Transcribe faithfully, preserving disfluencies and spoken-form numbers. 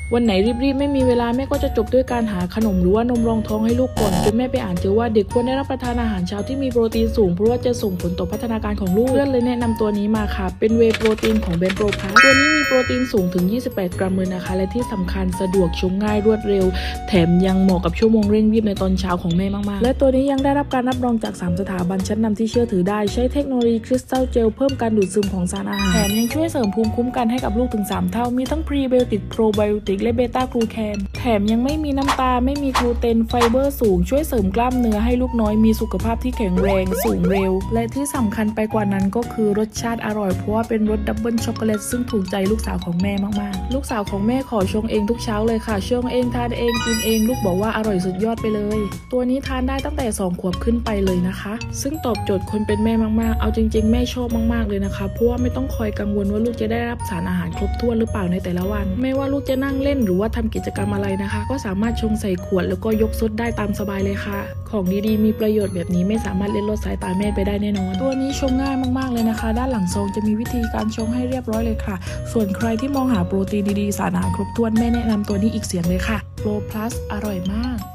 วันไหนรีบๆไม่มีเวลาแม่ก็จะจบด้วยการหาขนมหรือว่านมรองท้องให้ลูกก่อนจนแม่ไปอ่านเจอว่าเด็กควรได้รับประทานอาหารเช้าที่มีโปรตีนสูงเพราะว่าจะส่งผลต่อพัฒนาการของลูกเพื่อนเลยแนะนำตัวนี้มาค่ะเป็นเวย์โปรตีนของแบรนด์โปรพลัสตัวนี้มีโปรตีนสูงถึงยี่สิบแปดกรัมเลยนะคะและที่สำคัญสะดวกชงง่ายรวดเร็วแถมยังเหมาะกับชั่วโมงเร่งรีบในตอนเช้าของแม่มากๆและตัวนี้ยังได้รับการรับรองจากสามสถาบันชั้นนำที่เชื่อถือได้ใช้เทคโนโลยีคริสตัลเจลเพิ่มการดูดซึมของสารอาหารแถมยังช่วยเสริมภูมิคุ้มกันให้กับลูกถึงสามเท่ามีทั้งพรีไบโอติกโปรไบโอติกและเบต้ากลูแคนแถมยังไม่มีน้ำตาลไม่มีกลูเตนไฟเบอร์สูงช่วยเสริมกล้ามเนื้อให้ลูกน้อยมีสุขภาพที่แข็งแรงสูงเร็วและที่สำคัญไปกว่านั้นก็คือรสชาติอร่อยเพราะว่าเป็นรสดับเบิลช็อกโกแลตซึ่งถูกใจลูกสาวของแม่มากๆลูกสาวของแม่ขอชงเองทุกเช้าเลยค่ะชงเองทานเองกินเองลูกบอกว่าอร่อยสุดยอดไปเลยตัวนี้ทานได้ตั้งแต่สองขวบขึ้นไปเลยนะคะซึ่งตอบโจทย์คนเป็นแม่มากๆเอาจริงๆแม่ชอบมากๆเลยนะคะเพราะว่าไม่ต้องคอยกังวลว่าลูกจะได้รับสารอาหารครบถ้วนหรือเปล่าในแต่ละวันไม่ว่าลูกจะนั่งเล่นหรือว่าทำกิจกรรมอะไรนะคะก็สามารถชงใส่ขวดแล้วก็ยกซดได้ตามสบายเลยค่ะของดีๆมีประโยชน์แบบนี้ไม่สามารถเล่นลดสายตาแม่ไปได้แน่นอนตัวนี้ชงง่ายมากๆเลยนะคะด้านหลังซองจะมีวิธีการชงให้เรียบร้อยเลยค่ะส่วนใครที่มองหาโปรตีนดีๆสารอาหารครบถ้วนแม่แนะนำตัวนี้อีกเสียงเลยค่ะโปรพลัสอร่อยมาก